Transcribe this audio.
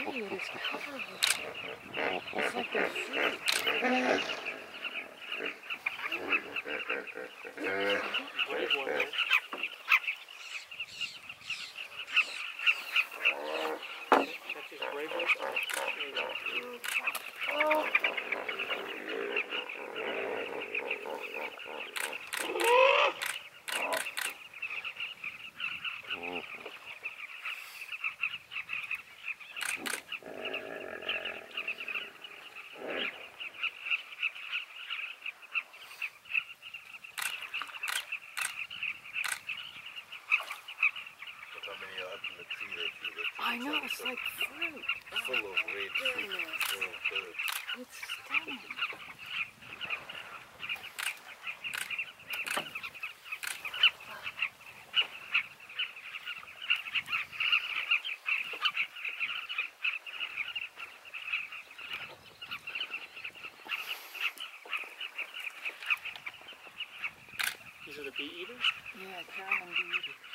pretty. It is covered with, it's like they're fruit. Brave one, though. That's his brave one. I know, it's like fruit. Full of red fruit, full of birds. It's stunning. These are the bee eaters? Yeah, Carmine bee eaters.